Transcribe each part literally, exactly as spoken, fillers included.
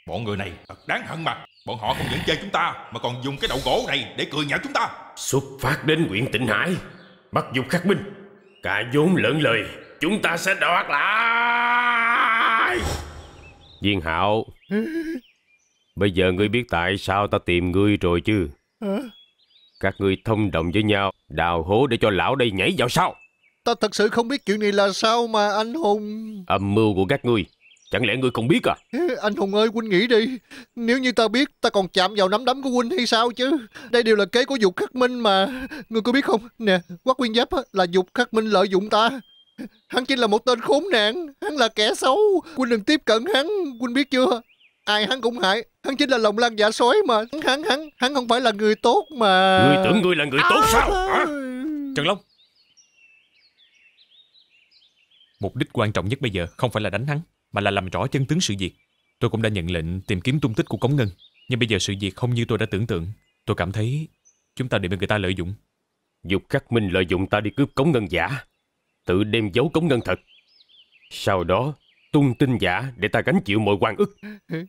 Bọn người này thật đáng hận mà. Bọn họ không những chơi chúng ta mà còn dùng cái đầu gỗ này để cười nhạo chúng ta. Xuất phát đến huyện Tịnh Hải, bắt giục khắc minh, cả vốn lẫn lời chúng ta sẽ đoạt lại. Viên Hạo, bây giờ ngươi biết tại sao ta tìm ngươi rồi chứ? Hả? Các ngươi thông đồng với nhau đào hố để cho lão đây nhảy vào sao? Ta thật sự không biết chuyện này là sao mà anh Hùng. Âm mưu của các ngươi, chẳng lẽ ngươi không biết à? Anh Hùng ơi, huynh nghĩ đi. Nếu như ta biết, ta còn chạm vào nắm đấm của huynh hay sao chứ? Đây đều là kế của Dục Khắc Minh mà. Ngươi có biết không? Nè, Hoắc Nguyên Giáp là Dục Khắc Minh lợi dụng ta. Hắn chính là một tên khốn nạn. Hắn là kẻ xấu. Huynh đừng tiếp cận hắn. Huynh biết chưa? Ai hắn cũng hại. Hắn chính là lòng lan dạ sói mà. Hắn hắn hắn không phải là người tốt mà. Ngươi tưởng ngươi là người tốt à, sao hả? Trần Long, mục đích quan trọng nhất bây giờ không phải là đánh hắn, mà là làm rõ chân tướng sự việc. Tôi cũng đã nhận lệnh tìm kiếm tung tích của Cống Ngân, nhưng bây giờ sự việc không như tôi đã tưởng tượng. Tôi cảm thấy chúng ta đều bị người ta lợi dụng. Dục Khắc Minh lợi dụng ta đi cướp Cống Ngân giả, tự đem giấu Cống Ngân thật, sau đó tung tin giả để ta gánh chịu mọi oan ức.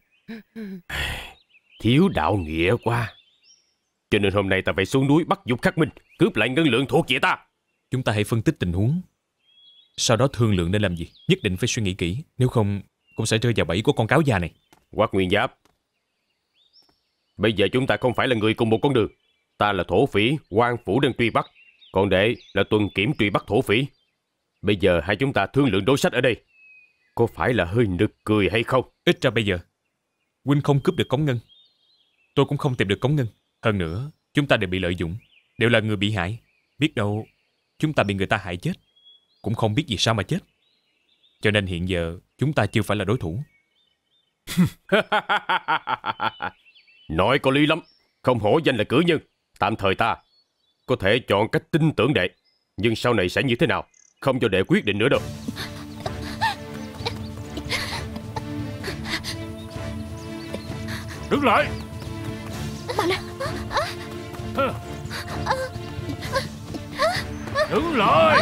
Thiếu đạo nghĩa quá. Cho nên hôm nay ta phải xuống núi bắt Dục Khắc Minh, cướp lại ngân lượng thuộc về ta. Chúng ta hãy phân tích tình huống, sau đó thương lượng nên làm gì. Nhất định phải suy nghĩ kỹ, nếu không cũng sẽ rơi vào bẫy của con cáo già này. Hoắc Nguyên Giáp, bây giờ chúng ta không phải là người cùng một con đường. Ta là thổ phỉ, quan phủ đang truy bắt, còn đệ là tuần kiểm truy bắt thổ phỉ. Bây giờ hai chúng ta thương lượng đối sách ở đây, có phải là hơi nực cười hay không? Ít ra bây giờ huynh không cướp được Cống Ngân, tôi cũng không tìm được Cống Ngân. Hơn nữa chúng ta đều bị lợi dụng, đều là người bị hại. Biết đâu chúng ta bị người ta hại chết, cũng không biết vì sao mà chết. Cho nên hiện giờ chúng ta chưa phải là đối thủ. Nói có lý lắm. Không hổ danh là cử nhân. Tạm thời ta có thể chọn cách tin tưởng đệ, nhưng sau này sẽ như thế nào không cho đệ quyết định nữa đâu. Đứng lại. Đứng lại.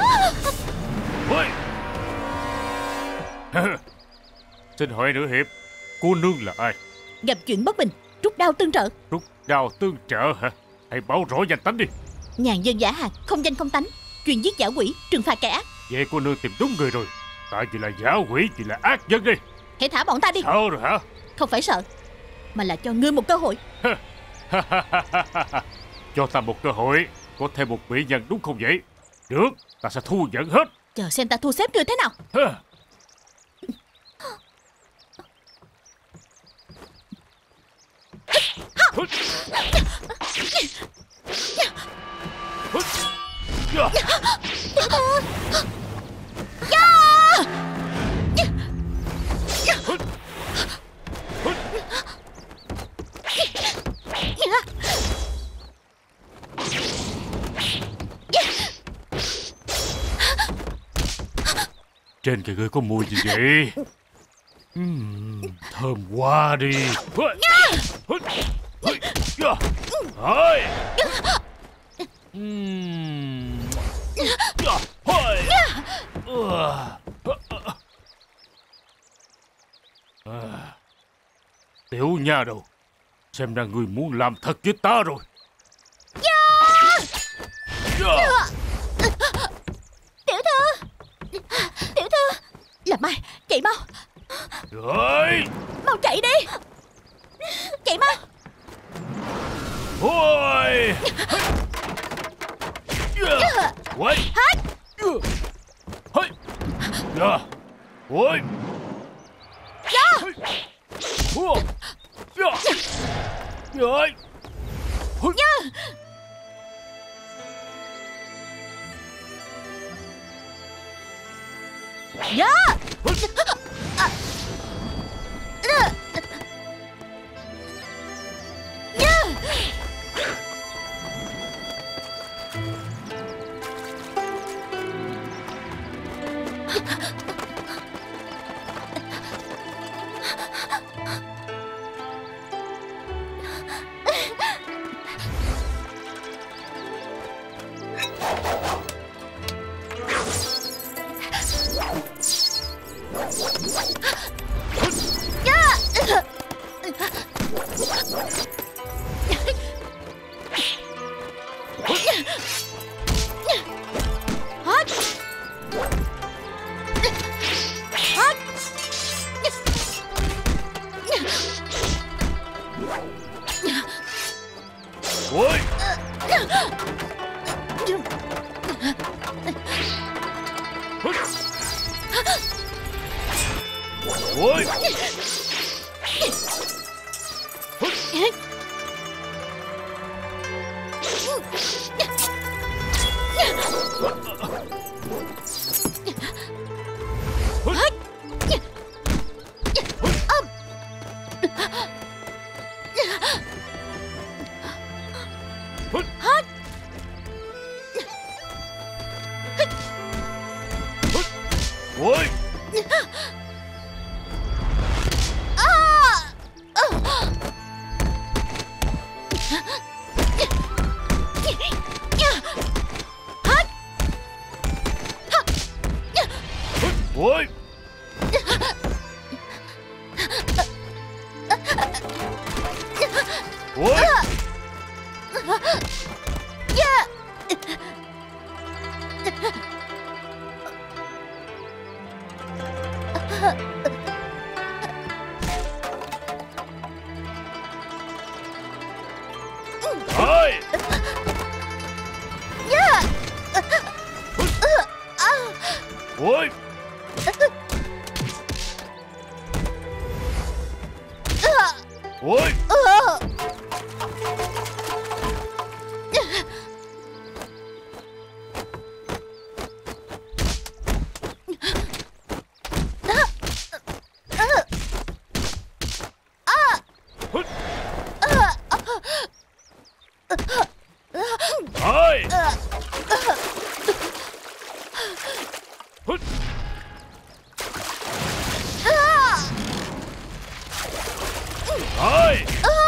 Xin hỏi nữ hiệp, cô nương là ai? Gặp chuyện bất bình, rút đao tương trợ. Rút đao tương trợ hả? Hãy báo rõ danh tánh đi. Nhàn dân giả hạt, không danh không tánh, chuyên giết giả quỷ, trừng phạt kẻ ác. Vậy cô nương tìm đúng người rồi. Tại vì là giả quỷ, vì là ác nhân đi. Hãy thả bọn ta đi. Sợ rồi hả? Không phải sợ, mà là cho ngươi một cơ hội. Cho ta một cơ hội, có thêm một mỹ nhân đúng không vậy? Được, ta sẽ thu nhận hết. Chờ xem ta thu xếp ngươi thế nào. Tiểu thư. Trên người ngươi có mùi gì vậy? uhm, Thơm quá đi. Tiểu nha đầu, xem ra ngươi muốn làm thật với ta rồi. Tiểu thư, tiểu thư, làm ai? Chạy mau. Rồi, mau chạy đi. Chạy mau. Ôi. Ôi. Hết. Ôi. Ôi. Rồi. Dạ. À. Ôi. Ôi. Ôi. Ôi. Ôi. Ôi. Ôi. Ôi. Ôi. Ôi.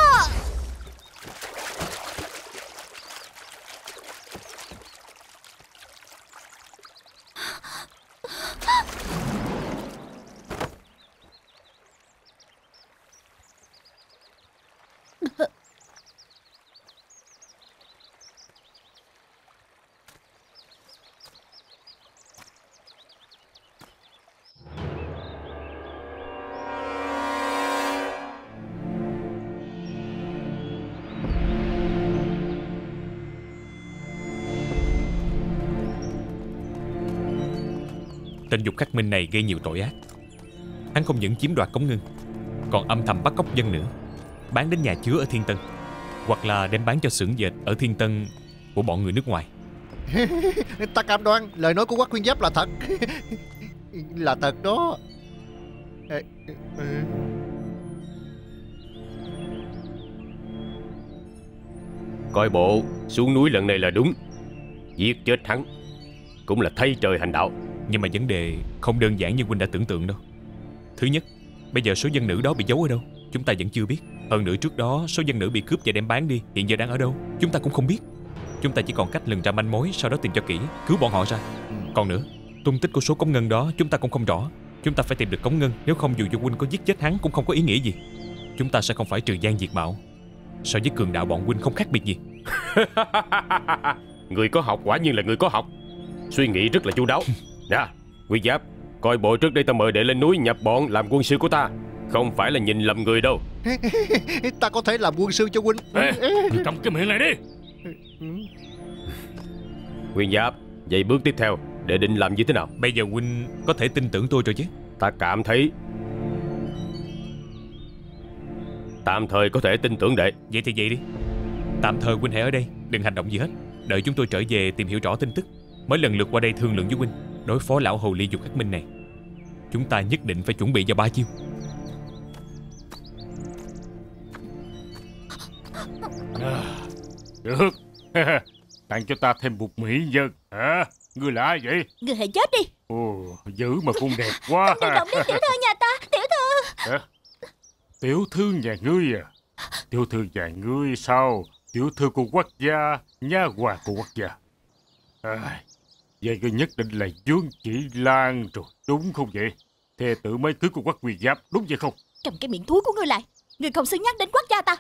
Tên Dục Khắc Minh này gây nhiều tội ác. Hắn không những chiếm đoạt cống ngân, còn âm thầm bắt cóc dân nữa, bán đến nhà chứa ở Thiên Tân, hoặc là đem bán cho xưởng dệt ở Thiên Tân của bọn người nước ngoài. Ta cam đoan lời nói của Quách Nguyên Giáp là thật. Là thật đó. Coi bộ xuống núi lần này là đúng. Giết chết hắn cũng là thay trời hành đạo. Nhưng mà vấn đề không đơn giản như huynh đã tưởng tượng đâu. Thứ nhất, bây giờ số dân nữ đó bị giấu ở đâu chúng ta vẫn chưa biết. Hơn nữa trước đó số dân nữ bị cướp và đem bán đi hiện giờ đang ở đâu chúng ta cũng không biết. Chúng ta chỉ còn cách lần ra manh mối, sau đó tìm cho kỹ, cứu bọn họ ra. Còn nữa, tung tích của số cống ngân đó chúng ta cũng không rõ. Chúng ta phải tìm được cống ngân, nếu không dù cho huynh có giết chết hắn cũng không có ý nghĩa gì. Chúng ta sẽ không phải trừ gian diệt mạo. So với cường đạo bọn huynh không khác biệt gì. Người có học quả nhiên là người có học, suy nghĩ rất là chu đáo. Nè, Nguyên Giáp, coi bộ trước đây ta mời đệ lên núi nhập bọn làm quân sư của ta, không phải là nhìn lầm người đâu. Ta có thể làm quân sư cho huynh. Ê, ngươi cầm cái miệng lại đi. Nguyên Giáp, vậy bước tiếp theo đệ định làm như thế nào? Bây giờ huynh có thể tin tưởng tôi rồi chứ? Ta cảm thấy tạm thời có thể tin tưởng đệ. Vậy thì vậy đi. Tạm thời huynh hãy ở đây, đừng hành động gì hết. Đợi chúng tôi trở về tìm hiểu rõ tin tức mới lần lượt qua đây thương lượng với huynh, đối phó lão hồ ly Dục Khắc Minh này. Chúng ta nhất định phải chuẩn bị vào ba chiêu. À, được. Tặng cho ta thêm một mỹ nhân hả? Ngươi là ai vậy? Người hãy chết đi. Ồ, dữ mà cũng đẹp quá. Đừng động đến tiểu thư nhà ta. Tiểu thư. Hả? Tiểu thư nhà ngươi à? Tiểu thư nhà ngươi sao? Tiểu thư của Quách gia, nha hoàn của Quách gia. À, vậy ngươi nhất định là Dương Chỉ Lan rồi, đúng không vậy? Thê tử mới cưới của Quách Nguyên Giáp, đúng vậy không? Cầm cái miệng thúi của ngươi lại. Ngươi không xứng nhắc đến Quách gia ta.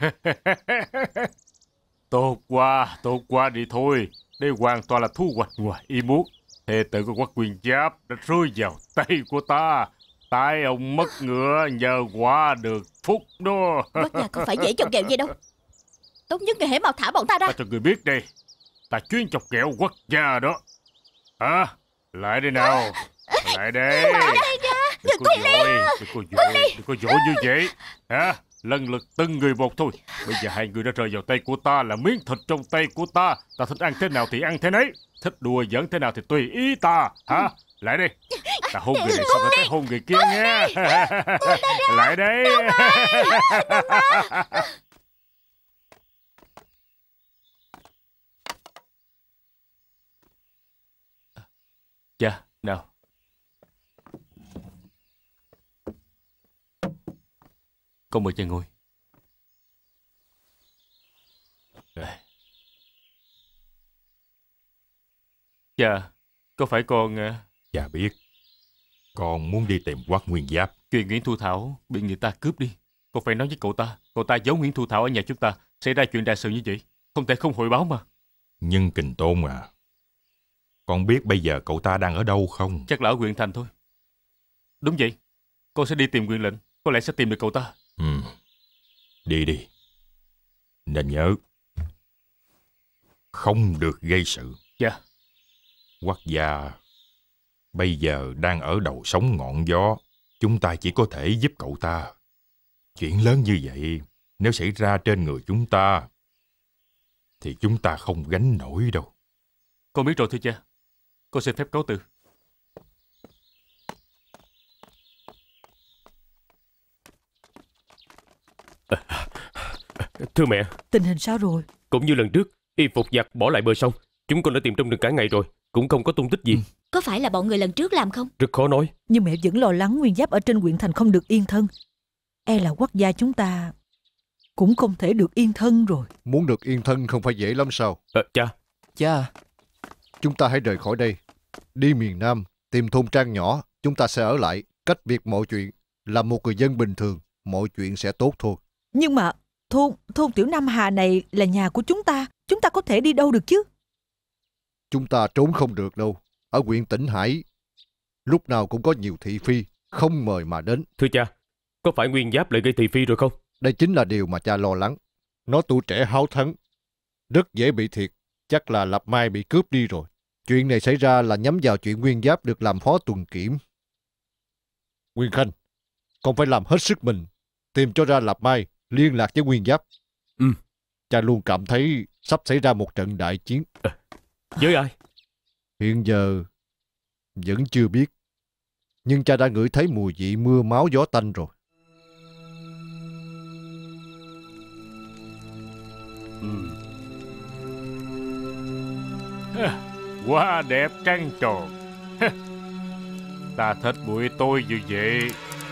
Tốt quá, tốt quá đi thôi. Đây hoàn toàn là thu hoạch ngoài ý muốn. Thê tử của Quách Nguyên Giáp đã rơi vào tay của ta. Tại ông mất ngựa nhờ quả được phúc đó. Quách gia không phải dễ chọc ghẹo vậy đâu. Tốt nhất người hãy mau thả bọn ta ra. Ta cho người biết đi, ta chuyên chọc ghẹo Quách gia đó. Hả? Lại đây nào. Lại đây. Đừng có dội, đừng có dội, đừng có dội như vậy. Hả? Lần lượt từng người một thôi. Bây giờ hai người đã rơi vào tay của ta là miếng thịt trong tay của ta. Ta thích ăn thế nào thì ăn thế nấy. Thích đùa giỡn thế nào thì tùy ý ta. Hả? Lại đây. Ta hôn người này xong rồi ta hôn người kia nghe. Lại đây. Dạ, nào. Con mời cha ngồi. Dạ, có phải con... Cha biết. Con muốn đi tìm Hoắc Nguyên Giáp. Chuyện Nguyễn Thu Thảo bị người ta cướp đi. Con phải nói với cậu ta. Cậu ta giấu Nguyễn Thu Thảo ở nhà chúng ta. Xảy ra chuyện đại sự như vậy, không thể không hội báo mà. Nhưng Kình Tôn à, con biết bây giờ cậu ta đang ở đâu không? Chắc là ở huyện thành thôi. Đúng vậy. Con sẽ đi tìm huyện lệnh. Có lẽ sẽ tìm được cậu ta. Ừ. Đi đi. Nên nhớ, không được gây sự. Dạ. Quách gia bây giờ đang ở đầu sóng ngọn gió. Chúng ta chỉ có thể giúp cậu ta. Chuyện lớn như vậy, nếu xảy ra trên người chúng ta, thì chúng ta không gánh nổi đâu. Con biết rồi thưa cha. Con xin phép cáo từ. Thưa mẹ. Tình hình sao rồi? Cũng như lần trước, y phục giặc bỏ lại bờ sông. Chúng con đã tìm trong rừng cả ngày rồi, cũng không có tung tích gì. Có phải là bọn người lần trước làm không? Rất khó nói. Nhưng mẹ vẫn lo lắng Nguyên Giáp ở trên huyện thành không được yên thân. E là Quách gia chúng ta cũng không thể được yên thân rồi. Muốn được yên thân không phải dễ lắm sao? À, cha. Cha. Chúng ta hãy rời khỏi đây. Đi miền Nam, tìm thôn trang nhỏ. Chúng ta sẽ ở lại, cách biệt mọi chuyện. Là một người dân bình thường, mọi chuyện sẽ tốt thôi. Nhưng mà thôn, thôn Tiểu Nam Hà này là nhà của chúng ta. Chúng ta có thể đi đâu được chứ? Chúng ta trốn không được đâu. Ở huyện Tĩnh Hải, lúc nào cũng có nhiều thị phi, không mời mà đến. Thưa cha, có phải Nguyên Giáp lại gây thị phi rồi không? Đây chính là điều mà cha lo lắng. Nó tuổi trẻ háo thắng, rất dễ bị thiệt. Chắc là Lập Mai bị cướp đi rồi. Chuyện này xảy ra là nhắm vào chuyện Nguyên Giáp được làm phó tuần kiểm. Nguyên Khanh, con phải làm hết sức mình, tìm cho ra Lập Mai, liên lạc với Nguyên Giáp. Ừ. Cha luôn cảm thấy sắp xảy ra một trận đại chiến. À, với ai? Hiện giờ vẫn chưa biết. Nhưng cha đã ngửi thấy mùi vị mưa máu gió tanh rồi. Ừ. Quá đẹp trăng tròn. Ta thích buổi tối như vậy.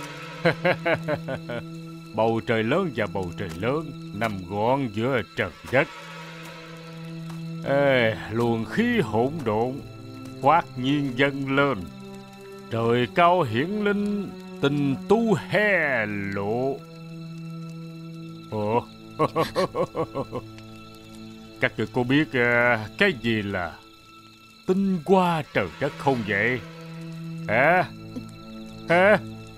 Bầu trời lớn và bầu trời lớn nằm gọn giữa trời đất. Ê, luồng khí hỗn độn khoát nhiên dâng lên. Trời cao hiển linh, tình tu he lộ. Ồ. Các người có biết uh, cái gì là tinh qua trời đất không vậy? Hả? Hả?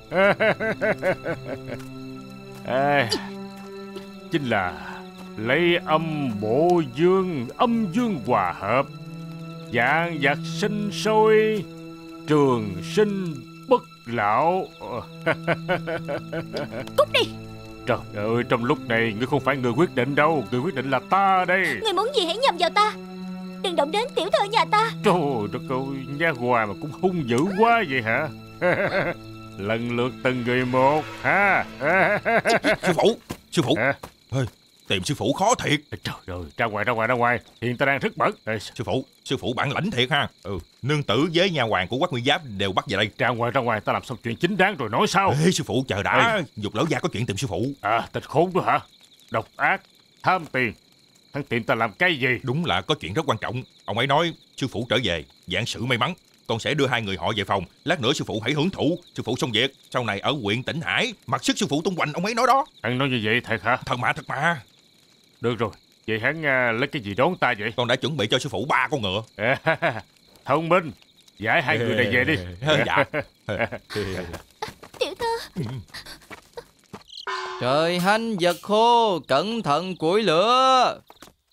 À, chính là lấy âm bộ dương, âm dương hòa hợp, vạn vật sinh sôi, trường sinh bất lão. Cút đi. Trời ơi, trong lúc này ngươi không phải người quyết định đâu. Người quyết định là ta đây. Người muốn gì hãy nhầm vào ta. Đừng động đến tiểu thơ nhà ta. Trời đất ơi, nha hòa mà cũng hung dữ quá vậy hả? Lần lượt từng người một ha. Sư phụ, sư phụ. À. Ê, tìm sư phụ khó thiệt. Trời ơi, ra ngoài ra ngoài ra ngoài. Hiện ta đang rất bận. Ê. Sư phụ, sư phụ bản lãnh thiệt ha. Ừ, nương tử với nhà hoàng của Quách Nguyên Giáp đều bắt về đây. Ra ngoài ra ngoài, ta làm xong chuyện chính đáng rồi nói sao. Ê, sư phụ chờ đã. Ê. Dục lão gia có chuyện tìm sư phụ. À, tịch khốn đó hả? Độc ác, tham tiền. Hắn tìm ta làm cái gì? Đúng là có chuyện rất quan trọng. Ông ấy nói sư phụ trở về, vạn sự may mắn. Con sẽ đưa hai người họ về phòng. Lát nữa sư phụ hãy hưởng thụ. Sư phụ xong việc, sau này ở huyện Tĩnh Hải mặc sức sư phụ tung hoành, ông ấy nói đó. Hắn nói như vậy thật hả? Thật mà, thật mà. Được rồi, vậy hắn uh, lấy cái gì đón ta vậy? Con đã chuẩn bị cho sư phụ ba con ngựa. Thông minh. Giải hai người này về đi. Dạ. Trời hanh vật khô, cẩn thận củi lửa.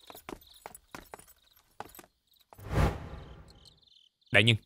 Đại nhân,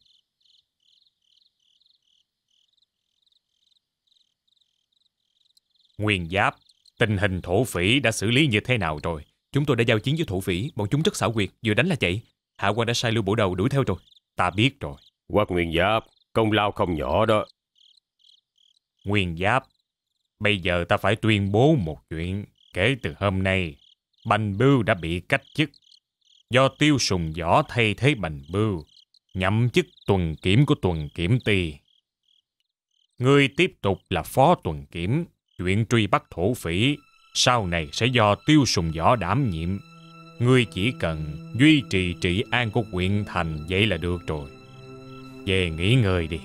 Nguyên Giáp, tình hình thổ phỉ đã xử lý như thế nào rồi? Chúng tôi đã giao chiến với thổ phỉ, bọn chúng rất xảo quyệt, vừa đánh là chạy. Hạ quan đã sai Lưu Bổ Đầu đuổi theo rồi. Ta biết rồi. Quách Nguyên Giáp, công lao không nhỏ đó. Nguyên Giáp, bây giờ ta phải tuyên bố một chuyện. Kể từ hôm nay, Bành Bưu đã bị cách chức. Do Tiêu Sùng Võ thay thế Bành Bưu, nhậm chức tuần kiểm của tuần kiểm ty. Ngươi tiếp tục là phó tuần kiểm. Chuyện truy bắt thổ phỉ sau này sẽ do Tiêu Sùng Võ đảm nhiệm. Ngươi chỉ cần duy trì trị an của huyện thành vậy là được rồi. Về nghỉ ngơi đi.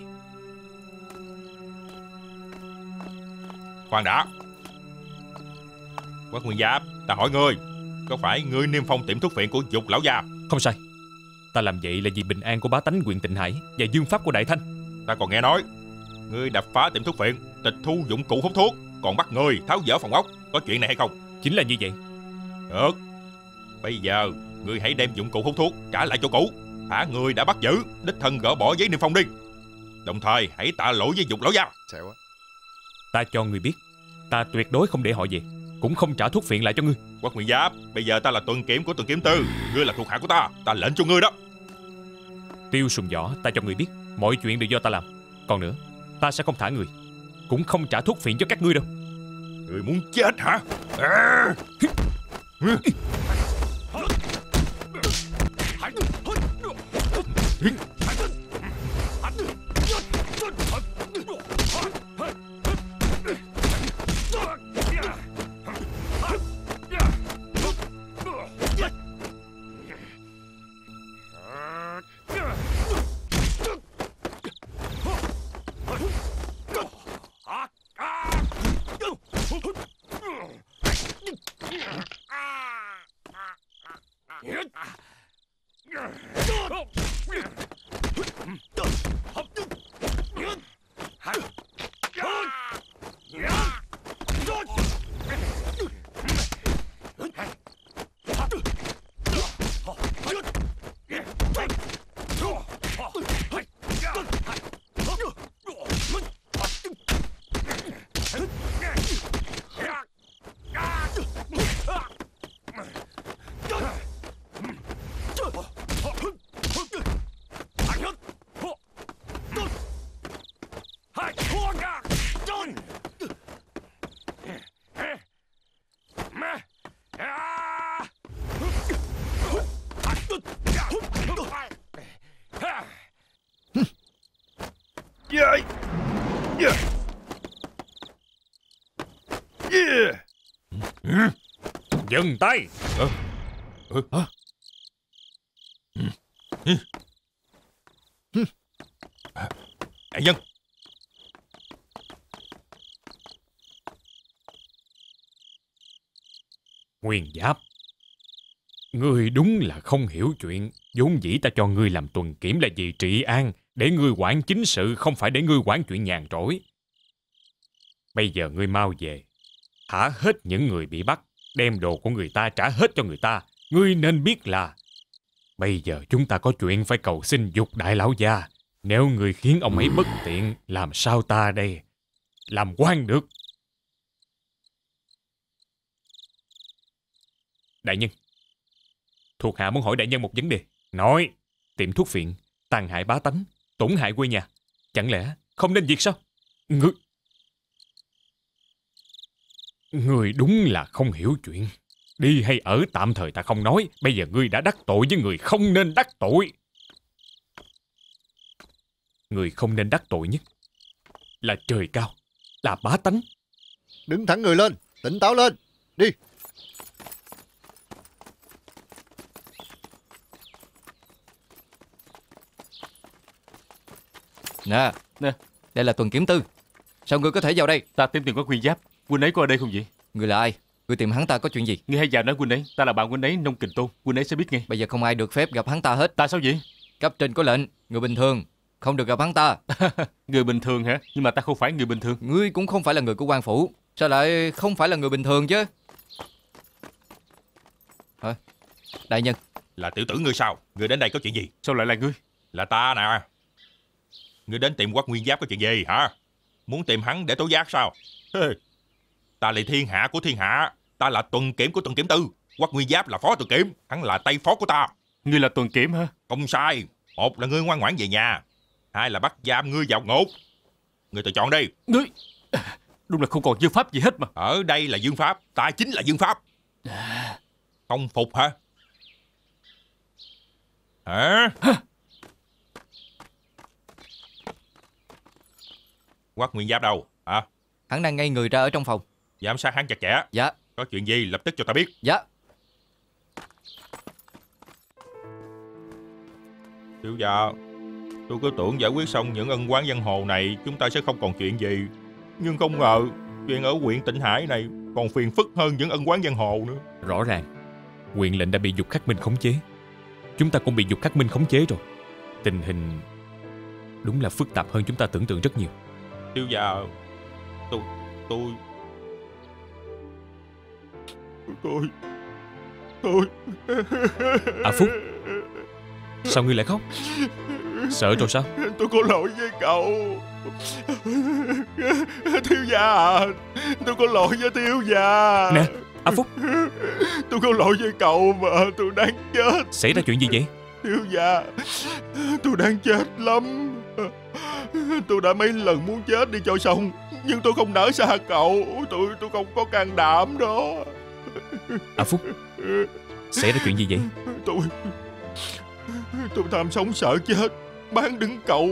Khoan đã. Quách Nguyên Giáp, ta hỏi ngươi, có phải ngươi niêm phong tiệm thuốc phiện của Dục lão gia? Không sai. Ta làm vậy là vì bình an của bá tánh huyện Tịnh Hải và dương pháp của Đại Thanh. Ta còn nghe nói ngươi đập phá tiệm thuốc phiện, tịch thu dụng cụ hút thuốc, còn bắt ngươi tháo dỡ phòng ốc. Có chuyện này hay không? Chính là như vậy. Được. Bây giờ ngươi hãy đem dụng cụ hút thuốc trả lại chỗ cũ. Thả người đã bắt giữ, đích thân gỡ bỏ giấy niêm phong đi. Đồng thời hãy tạ lỗi với Dục lão gia. Ta cho ngươi biết, ta tuyệt đối không để họ về, cũng không trả thuốc phiện lại cho ngươi. Quách Nguyên Giáp, bây giờ ta là tuần kiểm của tuần kiểm tư, ngươi là thuộc hạ của ta, ta lệnh cho ngươi đó. Tiêu Sùng Võ, ta cho ngươi biết, mọi chuyện đều do ta làm. Còn nữa, ta sẽ không thả người, cũng không trả thuốc phiện cho các ngươi đâu. Ngươi muốn chết hả? À! Dừng tay. Ừ. Ừ. Hả? Ừ. Ừ. Đại nhân. Nguyên Giáp, ngươi đúng là không hiểu chuyện. Vốn dĩ ta cho ngươi làm tuần kiểm là vì trị an, để ngươi quản chính sự, không phải để ngươi quản chuyện nhàn rỗi. Bây giờ ngươi mau về, thả hết những người bị bắt, đem đồ của người ta trả hết cho người ta. Ngươi nên biết là bây giờ chúng ta có chuyện phải cầu xin Dục đại lão gia. Nếu ngươi khiến ông ấy bất tiện, làm sao ta đây làm quan được? Đại nhân, thuộc hạ muốn hỏi đại nhân một vấn đề. Nói. Tiệm thuốc phiện tàn hại bá tánh, tổn hại quê nhà, chẳng lẽ không nên diệt sao? Ngươi Ngươi đúng là không hiểu chuyện. Đi hay ở tạm thời ta không nói, bây giờ ngươi đã đắc tội với người không nên đắc tội. Người không nên đắc tội nhất là trời cao, là bá tánh. Đứng thẳng người lên, tỉnh táo lên, đi. Nè, nè, đây là tuần kiểm tư. Sao ngươi có thể vào đây? Ta tìm tìm có Nguyên Giáp. Huynh ấy có ở đây không vậy? Ngươi là ai? Ngươi tìm hắn ta có chuyện gì? Ngươi hãy vào nói huynh ấy. Ta là bạn huynh ấy, Nông Kình Tôn. Huynh ấy sẽ biết ngay. Bây giờ không ai được phép gặp hắn ta hết. Tại sao vậy? Cấp trên có lệnh, người bình thường Không được gặp hắn ta. Người bình thường hả? Nhưng mà ta không phải người bình thường. Ngươi cũng không phải là người của quan phủ. Sao lại không phải là người bình thường chứ? Hả? Đại nhân. Là tiểu tử ngươi sao? Ngươi đến đây có chuyện gì? Sao lại là ngươi? Là ta nè. Ngươi đến tìm Quách Nguyên Giáp có chuyện gì hả? Muốn tìm hắn để tố giác sao? Ta là thiên hạ của thiên hạ. Ta là tuần kiểm của tuần kiểm tư. Quách Nguyên Giáp là phó tuần kiểm. Hắn là tay phó của ta. Ngươi là tuần kiểm hả? Không sai. Một là ngươi ngoan ngoãn về nhà, hai là bắt giam ngươi vào ngục. Ngươi tự chọn đi. Ngươi đúng là không còn dương pháp gì hết mà. Ở đây là dương pháp. Ta chính là dương pháp. Không phục hả? Hả? Quách Nguyên Giáp đâu hả? Hắn đang ngay người ra ở trong phòng. Giám sát hắn chặt chẽ. Dạ. Có chuyện gì lập tức cho ta biết. Dạ. Thiếu gia, tôi cứ tưởng giải quyết xong những ân oán giang hồ này chúng ta sẽ không còn chuyện gì. Nhưng không ngờ chuyện ở huyện Tịnh Hải này còn phiền phức hơn những ân oán giang hồ nữa. Rõ ràng huyện lệnh đã bị Dục Khắc Minh khống chế. Chúng ta cũng bị Dục Khắc Minh khống chế rồi. Tình hình đúng là phức tạp hơn chúng ta tưởng tượng rất nhiều. Thiếu gia, tôi tôi tôi tôi À Phúc, sao ngươi lại khóc? Sợ rồi sao? Tôi có lỗi với cậu. Thiếu gia à, tôi có lỗi với thiếu gia. Nè, À Phúc, tôi có lỗi với cậu mà tôi đang chết. xảy ra chuyện gì vậy? Thiếu gia, tôi đang chết lắm. Tôi đã mấy lần muốn chết đi cho xong, nhưng tôi không nỡ xa cậu. Tôi tôi không có can đảm đó. À Phúc, xảy ra chuyện gì vậy? Tôi Tôi tham sống sợ chết, bán đứng cậu.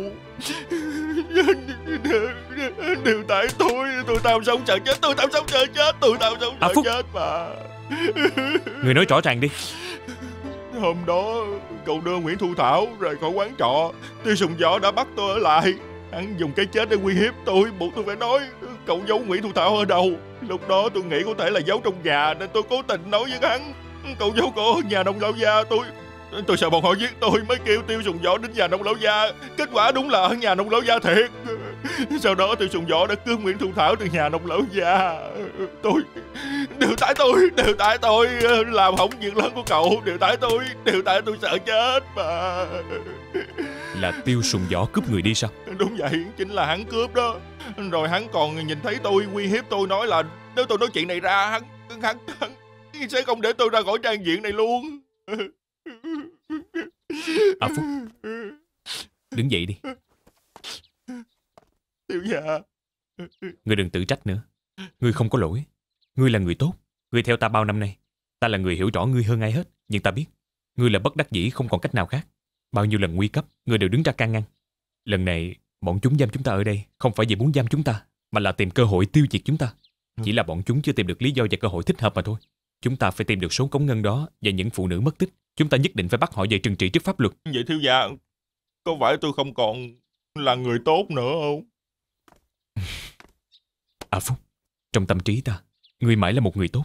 Đều tại tôi. Tôi tham sống sợ chết. Tôi tham sống sợ chết. Tôi tham sống sợ chết mà. Người nói rõ ràng đi. Hôm đó cậu đưa Nguyễn Thu Thảo rời khỏi quán trọ, Tiêu Sùng Võ đã bắt tôi ở lại. Hắn dùng cái chết để uy hiếp tôi, buộc tôi phải nói cậu giấu Nguyễn Thu Thảo ở đâu. Lúc đó tôi nghĩ có thể là giấu trong nhà, nên tôi cố tình nói với hắn cậu giấu cô ở nhà nông lão gia. Tôi Tôi sợ bọn họ giết tôi mới kêu Tiêu Sùng Võ đến nhà nông lão gia. Kết quả đúng là ở nhà nông lão gia thiệt. Sau đó Tiêu Sùng Võ đã cướp Nguyễn Thu Thảo từ nhà nông lão gia. Tôi Đều tại tôi Đều tại tôi làm hỏng việc lớn của cậu. Đều tại tôi Đều tại tôi sợ chết mà. Là Tiêu Sùng Võ cướp người đi sao? Đúng vậy, chính là hắn cướp đó. Rồi hắn còn nhìn thấy tôi uy hiếp tôi, nói là nếu tôi nói chuyện này ra, Hắn Hắn, hắn sẽ không để tôi ra khỏi trang viện này luôn. À Phúc, đứng dậy đi. Thiếu gia, Ngươi đừng tự trách nữa. Ngươi không có lỗi. Ngươi là người tốt. Ngươi theo ta bao năm nay. Ta là người hiểu rõ ngươi hơn ai hết. Nhưng ta biết ngươi là bất đắc dĩ, không còn cách nào khác. Bao nhiêu lần nguy cấp ngươi đều đứng ra can ngăn. Lần này bọn chúng giam chúng ta ở đây không phải vì muốn giam chúng ta, mà là tìm cơ hội tiêu diệt chúng ta. Chỉ là bọn chúng chưa tìm được lý do và cơ hội thích hợp mà thôi. Chúng ta phải tìm được số cống ngân đó và những phụ nữ mất tích. Chúng ta nhất định phải bắt họ về trừng trị trước pháp luật. vậy thiếu gia, có phải tôi không còn là người tốt nữa không? À Phúc, trong tâm trí ta, ngươi mãi là một người tốt.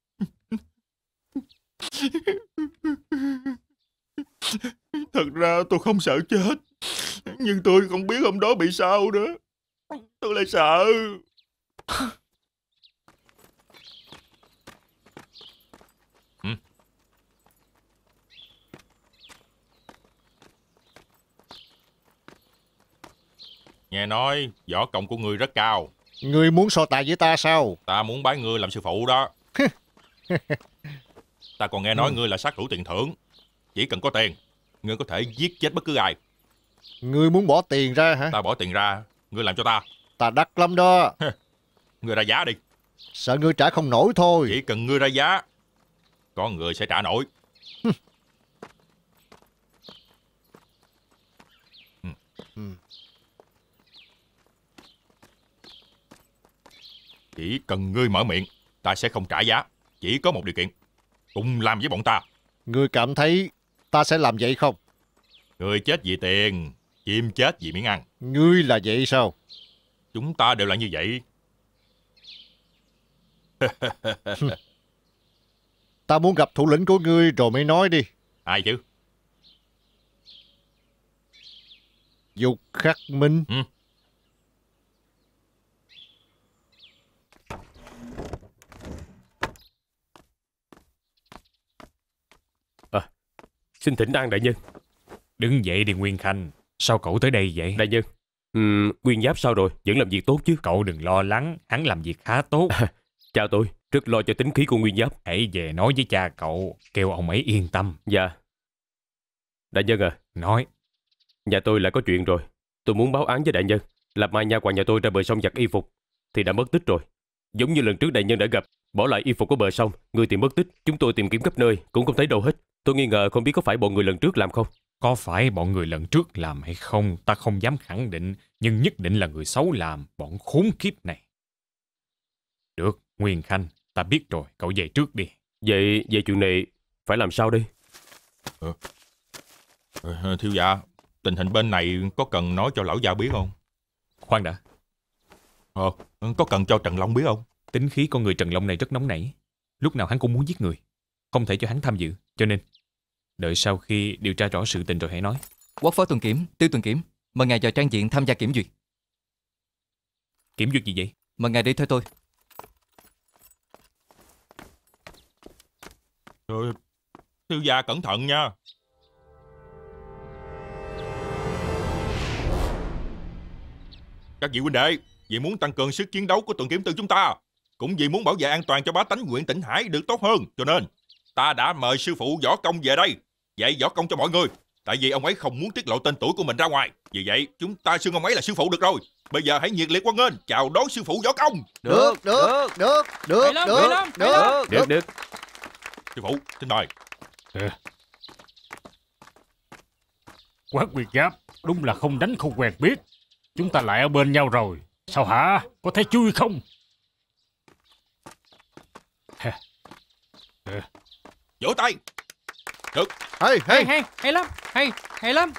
Thật ra tôi không sợ chết, nhưng tôi không biết hôm đó bị sao nữa. Tôi lại sợ. ừ. Nghe nói võ công của ngươi rất cao. Ngươi muốn so tài với ta sao? Ta muốn bái ngươi làm sư phụ đó. Ta còn nghe nói ngươi là sát thủ tiền thưởng. Chỉ cần có tiền, ngươi có thể giết chết bất cứ ai. Ngươi muốn bỏ tiền ra hả? Ta bỏ tiền ra, ngươi làm cho ta. Ta đắt lắm đó. Ngươi ra giá đi. Sợ ngươi trả không nổi thôi. Chỉ cần ngươi ra giá, có người sẽ trả nổi. ừ. Chỉ cần ngươi mở miệng, ta sẽ không trả giá. Chỉ có một điều kiện, cùng làm với bọn ta. Ngươi cảm thấy ta sẽ làm vậy không? Ngươi chết vì tiền, chim chết vì miếng ăn. Ngươi là vậy sao? Chúng ta đều là như vậy. Ta muốn gặp thủ lĩnh của ngươi rồi mới nói đi. Ai chứ? Dục Khắc Minh. Ừ. À, xin thỉnh an đại nhân. Đứng dậy đi Nguyên Khanh. Sao cậu tới đây vậy? Đại nhân, uhm, Nguyên Giáp sao rồi? Vẫn làm việc tốt chứ? Cậu đừng lo lắng, hắn làm việc khá tốt. À, cha tôi rất lo cho tính khí của Nguyên Giáp. Hãy về nói với cha cậu, kêu ông ấy yên tâm. Dạ. Đại nhân à, nói. Nhà tôi lại có chuyện rồi. Tôi muốn báo án với đại nhân. Lạp Mai nha hoàn nhà tôi ra bờ sông giặt y phục thì đã mất tích rồi. Giống như lần trước đại nhân đã gặp, bỏ lại y phục ở bờ sông, người thì mất tích. Chúng tôi tìm kiếm khắp nơi cũng không thấy đâu hết. Tôi nghi ngờ không biết có phải bọn người lần trước làm không. Có phải bọn người lần trước làm hay không ta không dám khẳng định, nhưng nhất định là người xấu làm, bọn khốn kiếp này. Được, Nguyên Khanh, ta biết rồi, cậu về trước đi. Vậy về chuyện này phải làm sao đây? Ờ. Ờ, thiếu gia, tình hình bên này có cần nói cho lão gia biết không? Khoan đã. Ờ, có cần cho Trần Long biết không? Tính khí con người Trần Long này rất nóng nảy. Lúc nào hắn cũng muốn giết người. Không thể cho hắn tham dự. Cho nên, đợi sau khi điều tra rõ sự tình rồi hãy nói. Quốc phó tuần kiểm, Tiêu tuần kiểm, mời ngài vào trang diện tham gia kiểm duyệt. Kiểm duyệt gì vậy? Mời ngài đi theo tôi. Rồi, thiếu gia cẩn thận nha. Các vị huynh đệ, vì muốn tăng cường sức chiến đấu của tuần kiểm tư chúng ta, cũng vì muốn bảo vệ an toàn cho bá tánh huyện Tịnh Hải được tốt hơn, cho nên ta đã mời sư phụ Võ Công về đây dạy võ công cho mọi người. Tại vì ông ấy không muốn tiết lộ tên tuổi của mình ra ngoài, vì vậy chúng ta xưng ông ấy là sư phụ được rồi. Bây giờ hãy nhiệt liệt hoan nghênh chào đón sư phụ Võ Công. Được, được, được, được, được, được, được, Được, được. Sư phụ, xin mời. Quán Nguyên Giáp đúng là không đánh không quen biết. Chúng ta lại ở bên nhau rồi. Sao hả? Có thấy chui không? Vỗ tay. Được. Hay, hay, hay, hay lắm, hay, hay lắm.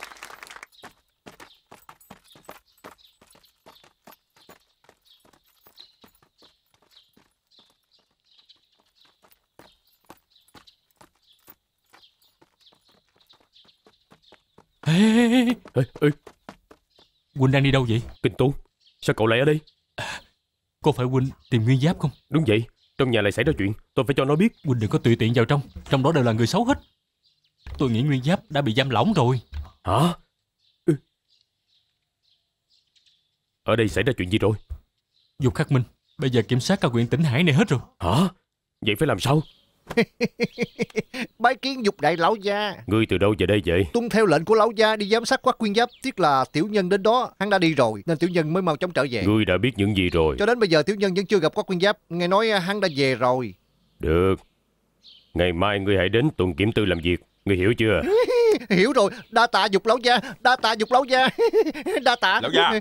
Ê, ê, ê. Ê, ê. Huynh đang đi đâu vậy? Kinh Tú, sao cậu lại ở đây? À, có phải Huynh tìm Nguyên Giáp không? Đúng vậy, trong nhà lại xảy ra chuyện, tôi phải cho nó biết. Huynh đừng có tùy tiện vào trong, trong đó đều là người xấu hết. Tôi nghĩ Nguyên Giáp đã bị giam lỏng rồi. Hả? Ừ. Ở đây xảy ra chuyện gì rồi? Dục Khắc Minh bây giờ kiểm soát cả huyện Tĩnh Hải này hết rồi. Hả? Vậy phải làm sao? Bái kiến Dục đại lão gia. Ngươi từ đâu về đây vậy? Tuân theo lệnh của lão gia đi giám sát Quách Nguyên Giáp. Tiếc là tiểu nhân đến đó hắn đã đi rồi, nên tiểu nhân mới mau chóng trở về. Ngươi đã biết những gì rồi? Cho đến bây giờ tiểu nhân vẫn chưa gặp Quách Nguyên Giáp. Nghe nói hắn đã về rồi. Được. Ngày mai ngươi hãy đến tuần kiểm tư làm việc. Ngươi hiểu chưa? Hiểu rồi. Đa tạ Dục lão gia. Đa tạ Dục lão gia. Đa tạ Lão gia.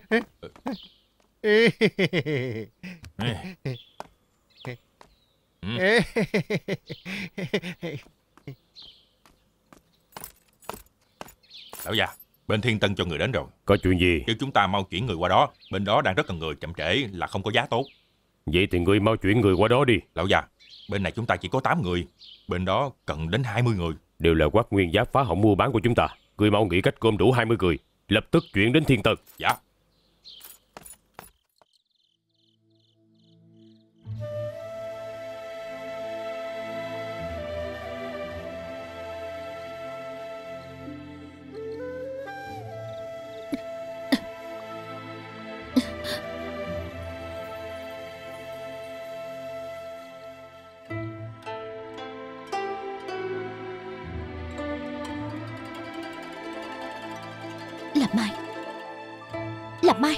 Lão già, bên Thiên Tân cho người đến rồi. Có chuyện gì? Kêu chúng ta mau chuyển người qua đó. Bên đó đang rất cần người, chậm trễ là không có giá tốt. Vậy thì ngươi mau chuyển người qua đó đi. Lão già, bên này chúng ta chỉ có tám người, bên đó cần đến hai mươi người. Đều là Quách Nguyên Giáp phá hỏng mua bán của chúng ta. Ngươi mau nghĩ cách gom đủ hai mươi người, lập tức chuyển đến Thiên Tân. Dạ. Lạp Mai, Lạp Mai.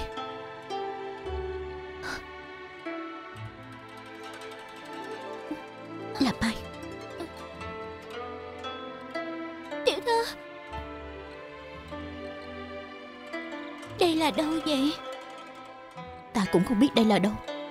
Lạp Mai. Tiểu thư, đây là đâu vậy? Ta cũng không biết đây là đâu.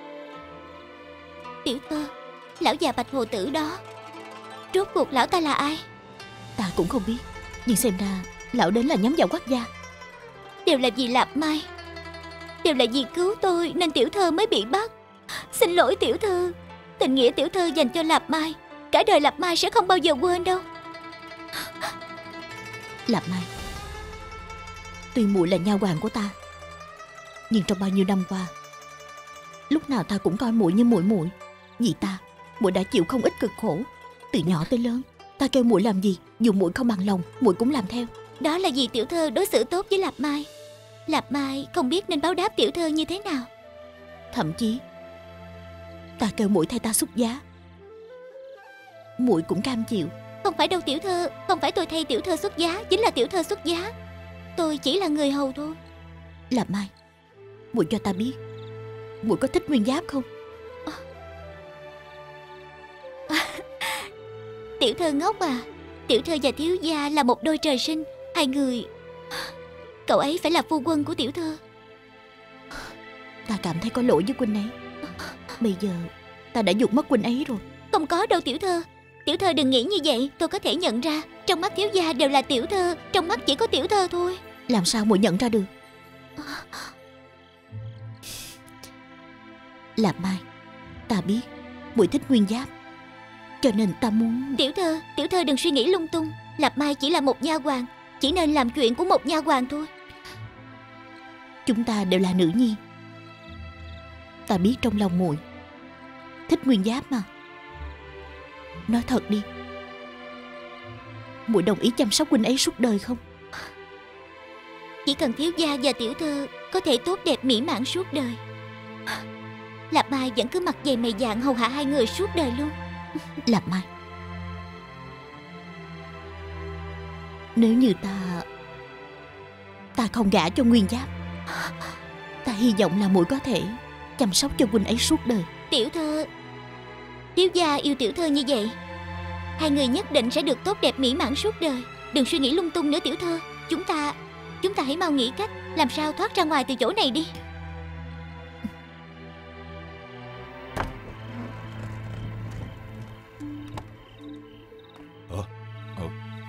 Tiểu thư, lão già Bạch Hồ Tử đó, rốt cuộc lão ta là ai? Ta cũng không biết, nhưng xem ra lão đến là nhắm vào Quách gia. Đều là vì Lạp Mai, đều là vì cứu tôi nên tiểu thư mới bị bắt. Xin lỗi tiểu thư. Tình nghĩa tiểu thư dành cho Lạp Mai, cả đời Lạp Mai sẽ không bao giờ quên đâu. Lạp Mai, Tuy muội là nha hoàn của ta, nhưng trong bao nhiêu năm qua, lúc nào ta cũng coi muội như muội muội. Vì ta, muội đã chịu không ít cực khổ. Từ nhỏ tới lớn, ta kêu muội làm gì, dù muội không bằng lòng, muội cũng làm theo. Đó là vì tiểu thơ đối xử tốt với Lạp Mai. Lạp Mai không biết nên báo đáp tiểu thơ như thế nào. Thậm chí ta kêu muội thay ta xuất giá, muội cũng cam chịu. Không phải đâu tiểu thơ, không phải tôi thay tiểu thơ xuất giá, chính là tiểu thơ xuất giá. Tôi chỉ là người hầu thôi. Lạp Mai, muội cho ta biết, muội có thích Nguyên Giáp không? À, tiểu thơ ngốc à, tiểu thơ và thiếu gia là một đôi trời sinh. Hai người, cậu ấy phải là phu quân của tiểu thơ. Ta cảm thấy có lỗi với huynh ấy. Bây giờ ta đã giục mất huynh ấy rồi. Không có đâu tiểu thơ. Tiểu thơ đừng nghĩ như vậy. Tôi có thể nhận ra, trong mắt thiếu gia đều là tiểu thơ, trong mắt chỉ có tiểu thơ thôi. Làm sao muội nhận ra được? Lạp Mai, ta biết muội thích Nguyên Giáp, cho nên ta muốn... Tiểu thơ, tiểu thơ đừng suy nghĩ lung tung. Lạp Mai chỉ là một nha hoàn, chỉ nên làm chuyện của một nha hoàn thôi. Chúng ta đều là nữ nhi. Ta biết trong lòng muội thích Nguyên Giáp mà. Nói thật đi, muội đồng ý chăm sóc huynh ấy suốt đời không? Chỉ cần thiếu gia và tiểu thơ có thể tốt đẹp mỹ mãn suốt đời, Lạp Mai vẫn cứ mặt dày mày dạn hầu hạ hai người suốt đời luôn. Lạp Mai, nếu như ta Ta không gả cho Nguyên Giáp, ta hy vọng là muội có thể chăm sóc cho huynh ấy suốt đời. Tiểu thơ, thiếu gia yêu tiểu thơ như vậy, hai người nhất định sẽ được tốt đẹp mỹ mãn suốt đời. Đừng suy nghĩ lung tung nữa tiểu thơ. Chúng ta Chúng ta hãy mau nghĩ cách làm sao thoát ra ngoài từ chỗ này đi. Ờ, ờ.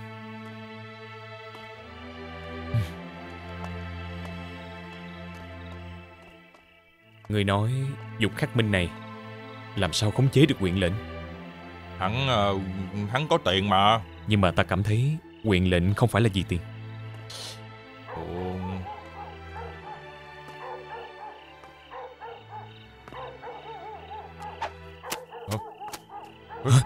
Người nói dục khắc minh này làm sao khống chế được huyện lệnh? Hắn uh, hắn có tiền mà. Nhưng mà ta cảm thấy huyện lệnh không phải là vì tiền. Ồ. Hả?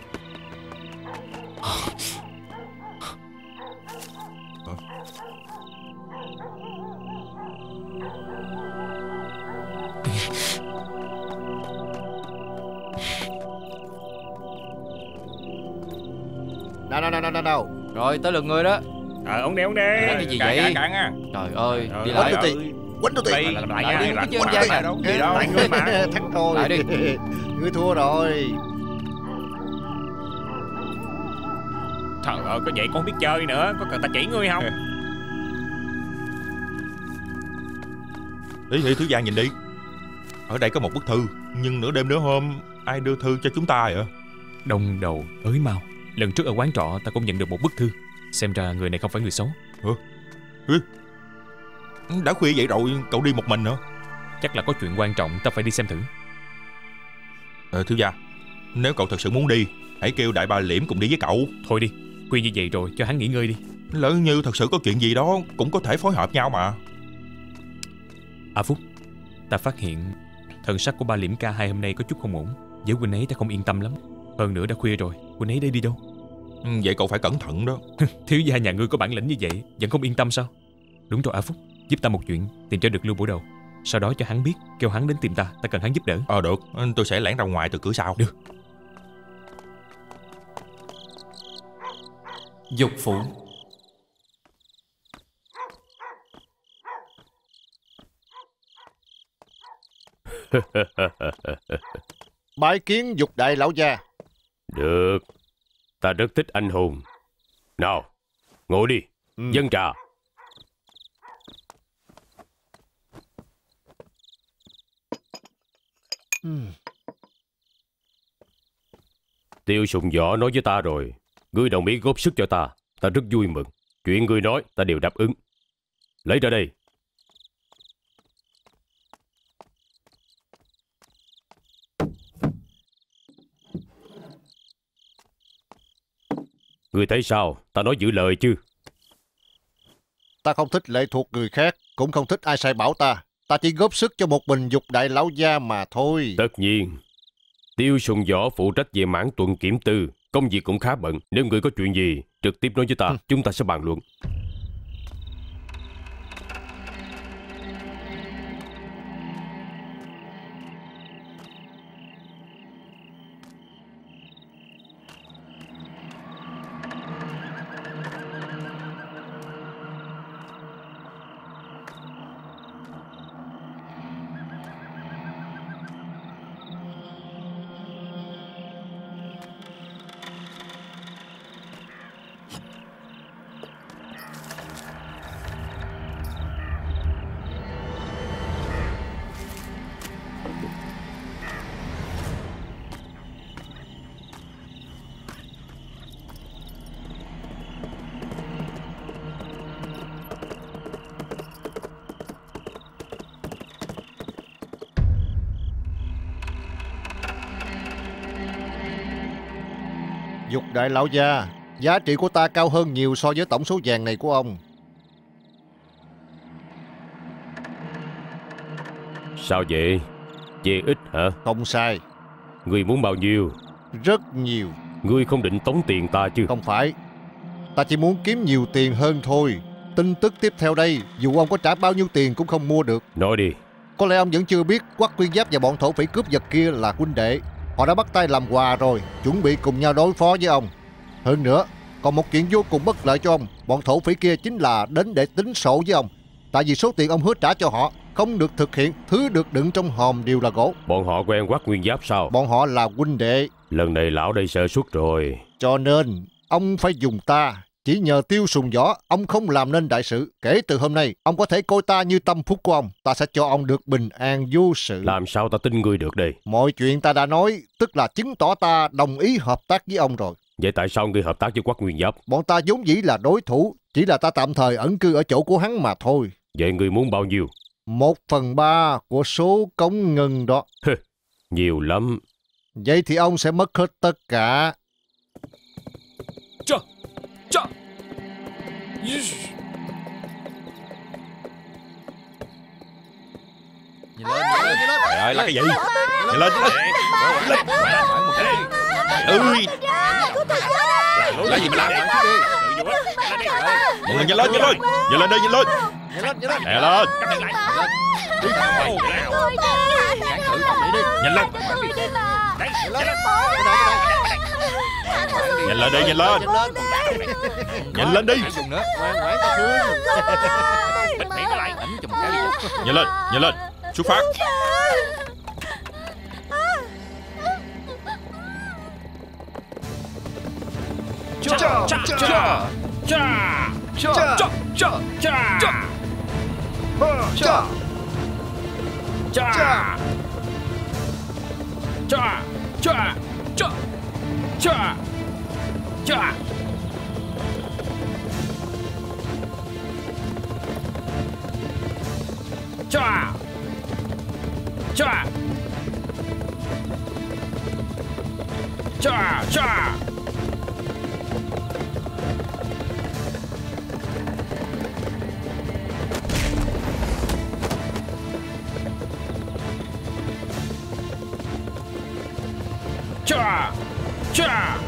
Nào nào nào nào nào. Rồi tới lượt người đó. Ờ, ông nè, ông nè. Cái gì Cạn, vậy? cạn, cạn à. Trời ơi, Trời đi ơi, lại. Quánh tôi Quánh tôi Đây, tiền. lại Lại nha, đi, rảnh cái quá, chân lại nè. đâu, gì đâu. Tại ngươi mà. Thắng thôi. Lại đi. Ngươi thua rồi. Trời ơi, có vậy con biết chơi nữa. Có cần ta chỉ ngươi không? Ý thì thiếu gia nhìn đi. Ở đây có một bức thư, nhưng nửa đêm nửa hôm ai đưa thư cho chúng ta vậy? Đông đầu tới mau. Lần trước ở quán trọ ta cũng nhận được một bức thư. Xem ra người này không phải người xấu. Hả? Ừ. Đã khuya vậy rồi, cậu đi một mình hả? Chắc là có chuyện quan trọng, ta phải đi xem thử. Ờ, thiếu gia, nếu cậu thật sự muốn đi, hãy kêu đại bà Liễm cùng đi với cậu. Thôi đi, khuya như vậy rồi, cho hắn nghỉ ngơi đi. Lỡ như thật sự có chuyện gì đó, cũng có thể phối hợp nhau mà. À Phúc, ta phát hiện thần sắc của ba Liễm ca hai hôm nay có chút không ổn. Với huynh ấy ta không yên tâm lắm. Hơn nữa đã khuya rồi, huynh ấy đây đi đâu? Ừ, vậy cậu phải cẩn thận đó. Thiếu gia nhà ngươi có bản lĩnh như vậy, vẫn không yên tâm sao? Đúng rồi A Phúc, giúp ta một chuyện, tìm cho được Lưu Bổ Đầu. Sau đó cho hắn biết, kêu hắn đến tìm ta, ta cần hắn giúp đỡ. Ờ được, tôi sẽ lẻn ra ngoài từ cửa sau. Được. Dục phủ. Bái kiến Dục đại lão gia. Được, ta rất thích anh hùng. Nào, ngồi đi, Ừ. dân trà. Ừ. Tiêu Sùng Võ nói với ta rồi, ngươi đồng ý góp sức cho ta, ta rất vui mừng. Chuyện ngươi nói ta đều đáp ứng. Lấy ra đây. Ngươi thấy sao? Ta nói giữ lời chứ? Ta không thích lệ thuộc người khác, cũng không thích ai sai bảo ta. Ta chỉ góp sức cho một mình Dục đại lão gia mà thôi. Tất nhiên. Tiêu Sùng Võ phụ trách về mảng tuần kiểm tư, công việc cũng khá bận. Nếu người có chuyện gì, trực tiếp nói với ta, ừ. chúng ta sẽ bàn luận. Dục đại lão gia, giá trị của ta cao hơn nhiều so với tổng số vàng này của ông. Sao vậy? Chê ít hả? Không sai. Ngươi muốn bao nhiêu? Rất nhiều. Ngươi không định tống tiền ta chứ? Không phải. Ta chỉ muốn kiếm nhiều tiền hơn thôi. Tin tức tiếp theo đây, dù ông có trả bao nhiêu tiền cũng không mua được. Nói đi. Có lẽ ông vẫn chưa biết Quắc Quyên Giáp và bọn thổ phỉ cướp giật kia là huynh đệ. Họ đã bắt tay làm quà rồi, chuẩn bị cùng nhau đối phó với ông. Hơn nữa, còn một chuyện vô cùng bất lợi cho ông. Bọn thổ phỉ kia chính là đến để tính sổ với ông. Tại vì số tiền ông hứa trả cho họ không được thực hiện, thứ được đựng trong hòm đều là gỗ. Bọn họ quen Quắc Nguyên Giáp sao? Bọn họ là huynh đệ. Lần này lão đây sơ suất rồi. Cho nên, ông phải dùng ta. Chỉ nhờ Tiêu Sùng Võ, ông không làm nên đại sự. Kể từ hôm nay, ông có thể coi ta như tâm phúc của ông. Ta sẽ cho ông được bình an vô sự. Làm sao ta tin ngươi được đây? Mọi chuyện ta đã nói, tức là chứng tỏ ta đồng ý hợp tác với ông rồi. Vậy tại sao ngươi hợp tác với Quắc Nguyên Giáp? Bọn ta vốn dĩ là đối thủ, chỉ là ta tạm thời ẩn cư ở chỗ của hắn mà thôi. Vậy ngươi muốn bao nhiêu? Một phần ba của số cống ngân đó. Nhiều lắm. Vậy thì ông sẽ mất hết tất cả. Chà, chà. Nhìn lên, nhìn lên, nhìn lên. Trời ơi, là cái gì? Nhìn lên, lên. Lên. Ơi. Là gì mà làm? Nhìn lên, nhìn lên, nhìn lên. Nhìn lên đi, nhìn lên. Nhìn lên, nhìn lên. Nè lên. Nhìn lên. Nhìn lên đi, nhìn lên. Nhìn lên đi. Nhìn lên, nhìn lên. Xuất phát. Cha cha cha cha cha cha cha cha cha cha cha cha cha cha. Cha cha cha cha. Cha cha.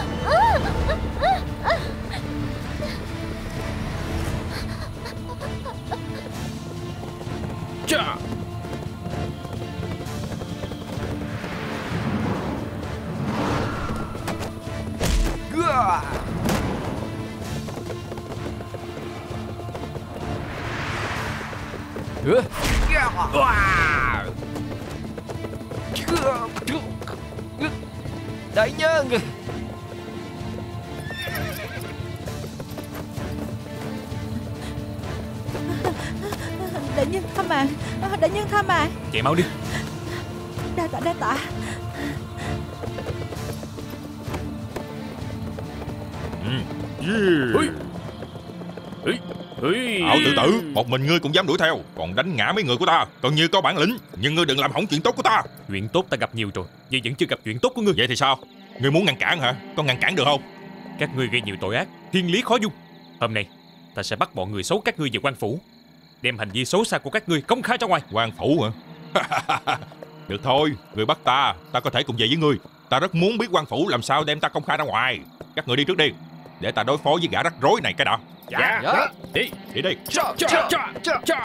Cha. Gah. Hả? Wow. Đại nhân. Đại nhân tha mạng. Đại nhân tha mạng. Chạy mau đi. Đa tạ, đa tạ. Ảo tự tử, một mình ngươi cũng dám đuổi theo, còn đánh ngã mấy người của ta, còn như có bản lĩnh. Nhưng ngươi đừng làm hỏng chuyện tốt của ta. Chuyện tốt ta gặp nhiều rồi, nhưng vẫn chưa gặp chuyện tốt của ngươi. Vậy thì sao? Ngươi muốn ngăn cản hả? Có ngăn cản được không? Các ngươi gây nhiều tội ác, thiên lý khó dung. Hôm nay ta sẽ bắt bọn người xấu các ngươi về quan phủ, đem hành vi xấu xa của các ngươi công khai ra ngoài. Quan phủ hả? Được thôi, người bắt ta, ta có thể cùng về với ngươi. Ta rất muốn biết quan phủ làm sao đem ta công khai ra ngoài. Các người đi trước đi, để ta đối phó với gã rắc rối này cái đã. Dạ, Dạ. đi. Đi đi. Chà, chà, chà, chà, chà.